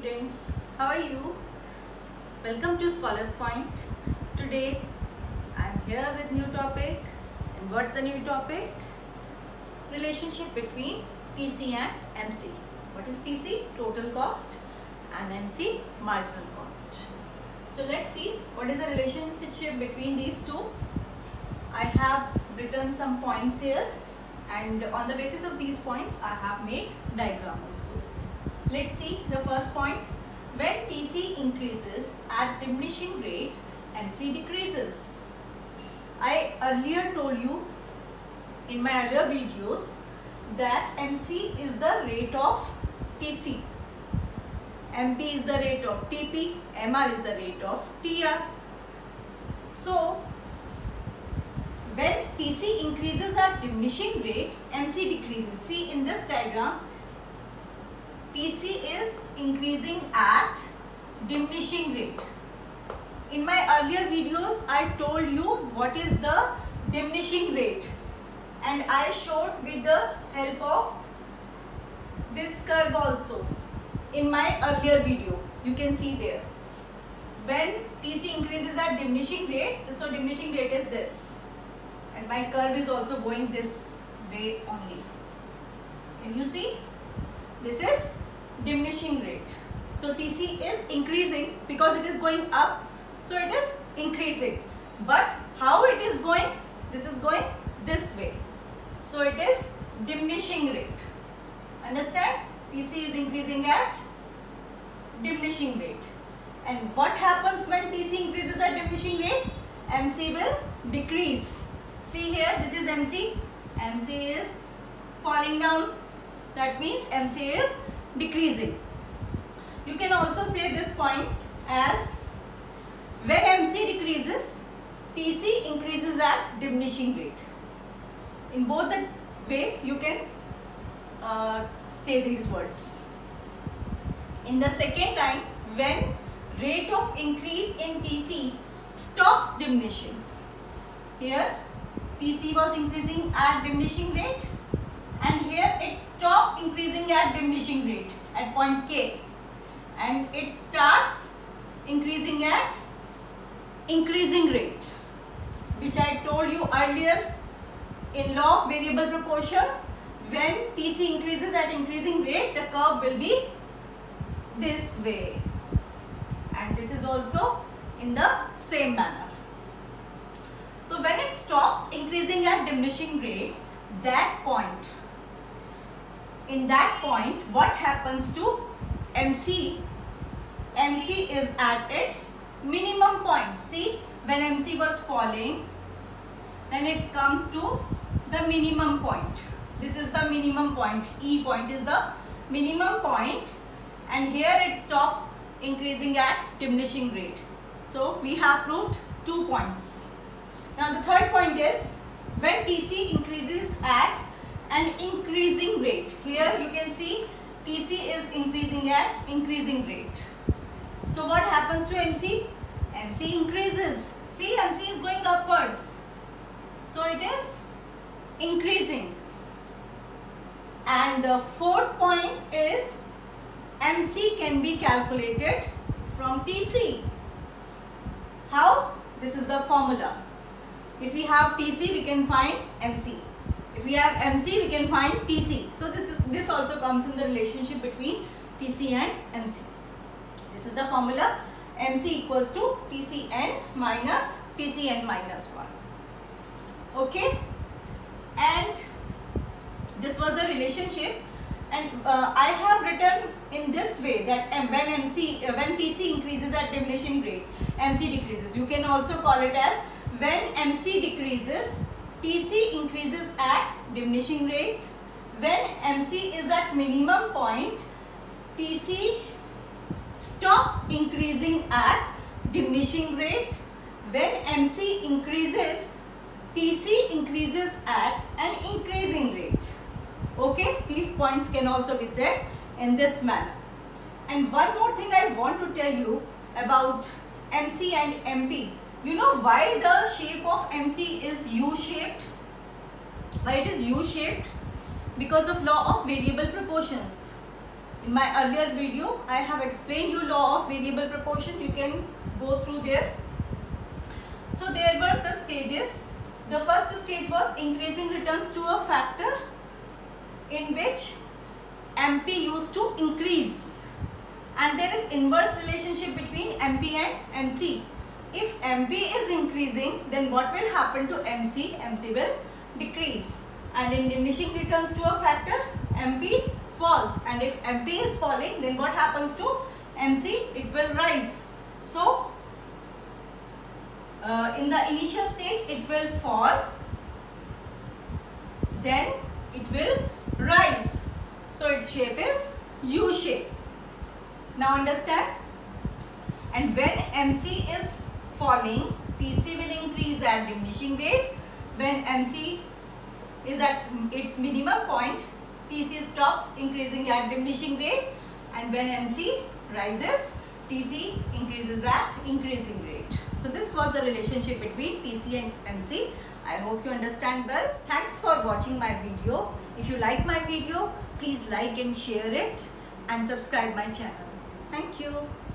students, how are you? Welcome to Scholars Point. Today I am here with new topic. And what's the new topic? Relationship between TC and MC. What is TC? Total cost, and MC marginal cost. So let's see what is the relationship between these two. I have written some points here, and on the basis of these points I have made diagram also. Let's see the first point. When TC increases at diminishing rate, MC decreases. I earlier told you in my earlier videos that MC is the rate of TC, MP is the rate of TP, MR is the rate of TR. So when TC increases at diminishing rate, MC decreases. See in this diagram, TC is increasing at diminishing rate. In my earlier videos, I told you what is the diminishing rate, and I showed with the help of this curve also. In my earlier video, you can see there. When TC increases at diminishing rate, so diminishing rate is this, and my curve is also going this way only. Can you see? This is diminishing rate. So TC is increasing because it is going up, so it is increasing. But how it is going? This is going this way, so it is diminishing rate. Understand? TC is increasing at diminishing rate. And what happens when TC increases at diminishing rate? MC will decrease. See here, this is MC. MC is falling down. That means MC is decreasing. You can also say this point as when MC decreases, TC increases at diminishing rate. In both the way you can say these words. In the second line, when rate of increase in TC stops diminishing. Here TC was increasing at diminishing rate, and here it stopped increasing at diminishing rate at point K, and it starts increasing at increasing rate, which I told you earlier in law of variable proportions. When TC increases at increasing rate, the curve will be this way, and this is also in the same manner. So when it stops increasing at diminishing rate, in that point, what happens to MC? MC is at its minimum point. See, when MC was falling, then it comes to the minimum point. This is the minimum point. E point is the minimum point, and here it stops increasing at diminishing rate. So we have proved 2 points. Now the third point is when TC increases at an increasing rate. Here you can see TC is increasing at increasing rate. So what happens to MC? MC increases. See, MC is going upwards, so it is increasing. And the fourth point is MC can be calculated from TC. How? This is the formula. If we have TC, we can find MC. If we have MC, we can find TC. So this also comes in the relationship between TC and MC. This is the formula. MC equals to TCN minus TCN minus 1. Okay. And this was the relationship. And I have written in this way that when TC increases at diminishing rate, MC decreases. You can also call it as when MC decreases, TC increases at diminishing rate. When MC is at minimum point, TC stops increasing at diminishing rate. When MC increases, TC increases at an increasing rate. Okay, these points can also be said in this manner. And one more thing I want to tell you about MC and MP. You know why the shape of MC is U-shaped? Why it is U-shaped? Because of law of variable proportions. In my earlier video, I have explained you law of variable proportion. You can go through there. So there were the stages. The first stage was increasing returns to a factor in which MP used to increase, and there is inverse relationship between MP and MC. If MP is increasing, then what will happen to MC? MC will decrease, and in diminishing returns to a factor, MP falls, and if MP is falling, then what happens to MC? It will rise. So in the initial stage it will fall, then it will rise. So its shape is U shape. Now understand? And when MC is falling, TC will increase at diminishing rate. When MC is at its minimum point, TC stops increasing at diminishing rate, and when MC rises, TC increases at increasing rate. So this was the relationship between TC and MC. I hope you understand well. Thanks for watching my video. If you like my video, please like and share it and subscribe my channel. Thank you.